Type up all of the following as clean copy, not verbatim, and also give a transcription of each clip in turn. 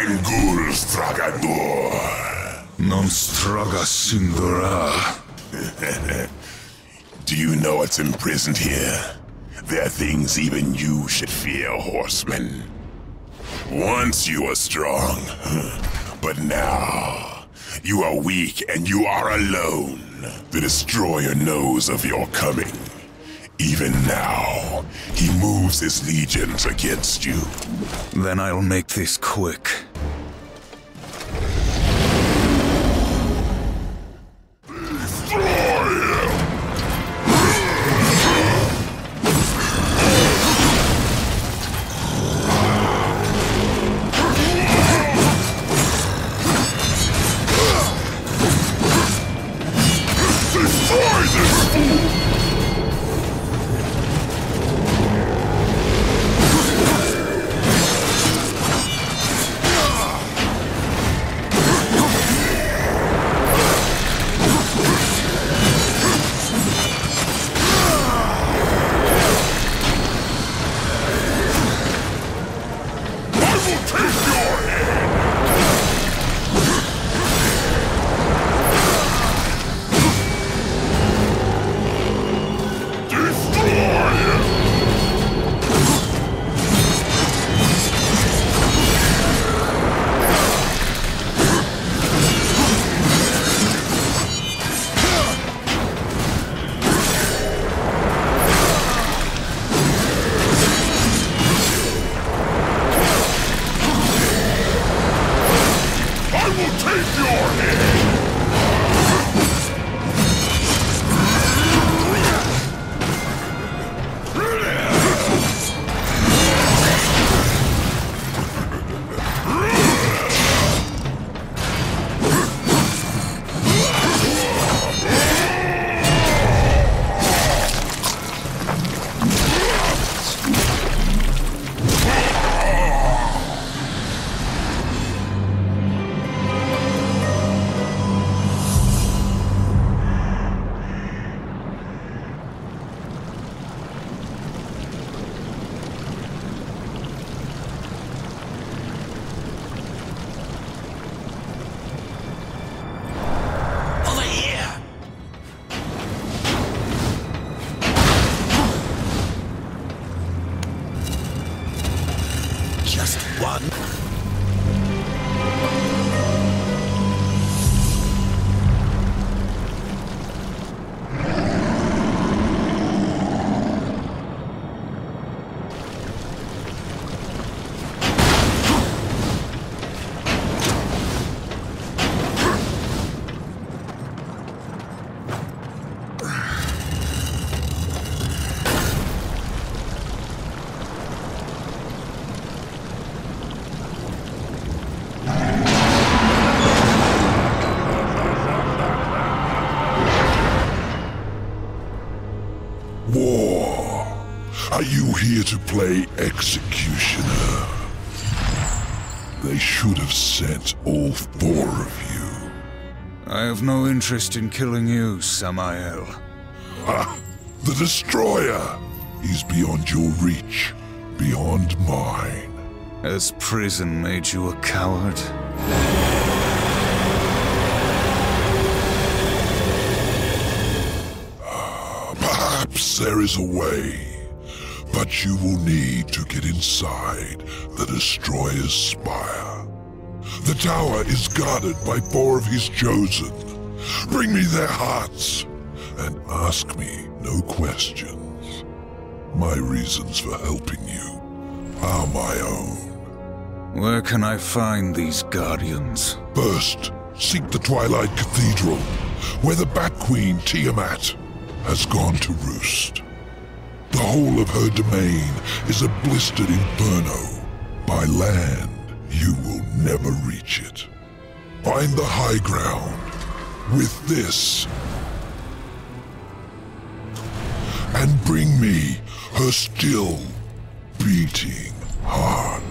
Angul Stragador. Non straga sindora. Do you know what's imprisoned here? There are things even you should fear, horseman. Once you were strong, but now you are weak and you are alone. The Destroyer knows of your coming. Even now, he moves his legions against you. Then I'll make this quick. Are you here to play executioner? They should have sent all four of you. I have no interest in killing you, Samael. Ha! The Destroyer! He's beyond your reach, beyond mine. Has prison made you a coward? Perhaps there is a way. But you will need to get inside the Destroyer's spire. The tower is guarded by four of his chosen. Bring me their hearts, and ask me no questions. My reasons for helping you are my own. Where can I find these guardians? First, seek the Twilight Cathedral, where the Bat Queen Tiamat has gone to roost. The whole of her domain is a blistered inferno. By land, you will never reach it. Find the high ground with this, and bring me her still beating heart.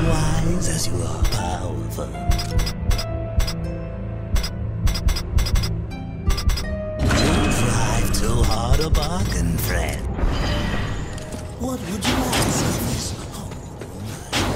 wise as you are powerful. Don't drive too hard a bargain, friend. What would you ask of this humble man?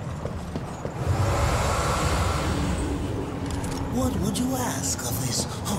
What would you ask of this